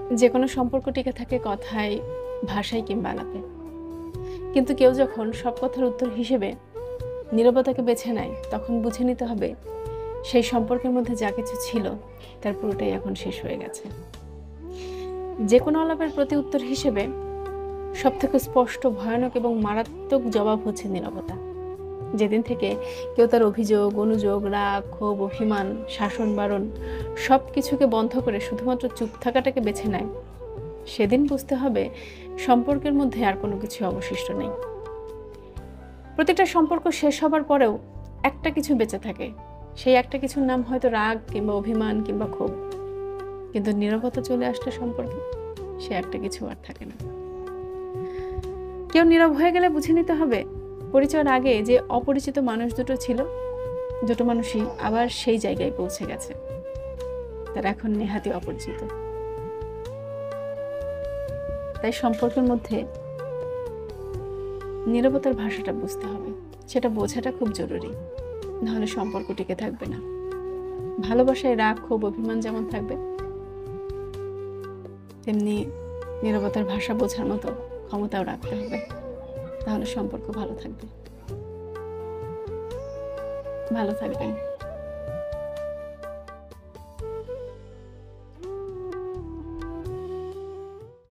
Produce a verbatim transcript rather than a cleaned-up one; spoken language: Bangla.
যে কোনো সম্পর্ক টিকে থাকে কথায়, ভাষায় কিংবা আলাপে। কিন্তু কেউ যখন সব কথার উত্তর হিসেবে নীরবতাকে বেছে নেয়, তখন বুঝে নিতে হবে সেই সম্পর্কের মধ্যে যা কিছু ছিল তার পুরোটাই এখন শেষ হয়ে গেছে। যে কোনো আলাপের প্রতি উত্তর হিসেবে সবথেকে স্পষ্ট, ভয়ানক এবং মারাত্মক জবাব হচ্ছে নীরবতা। যেদিন থেকে কেউ তার অভিযোগ, অনুযোগ, রাগ, ক্ষোভ, অভিমান, শাসন, বারণ সব কিছুকে বন্ধ করে শুধুমাত্র চুপ থাকাটাকে বেছে নেয়, সেদিন বুঝতে হবে সম্পর্কের মধ্যে আর কোনো কিছু অবশিষ্ট নেই। প্রতিটা সম্পর্ক শেষ হবার পরেও একটা কিছু বেঁচে থাকে। সেই একটা কিছুর নাম হয়তো রাগ কিংবা অভিমান কিংবা ক্ষোভ। কিন্তু নীরবতা চলে আসলে সম্পর্কে সে একটা কিছু আর থাকে না। কেউ নীরব হয়ে গেলে বুঝে নিতে হবে পরিচয়ের আগে যে অপরিচিত মানুষ দুটো ছিল, দুটো মানুষই আবার সেই জায়গায় পৌঁছে গেছে। তারা এখন নেহাতি অপরিচিত। তাই সম্পর্কের মধ্যে নীরবতার ভাষাটা বুঝতে হবে, সেটা বোঝাটা খুব জরুরি। নাহলে সম্পর্ক টিকে থাকবে না। ভালোবাসায় রাগ, ক্ষোভ, অভিমান যেমন থাকবে, তেমনি নীরবতার ভাষা বোঝার মতো ক্ষমতাও রাখতে হবে। তাহলে সম্পর্ক ভালো থাকবে। ভালো থাকবেন।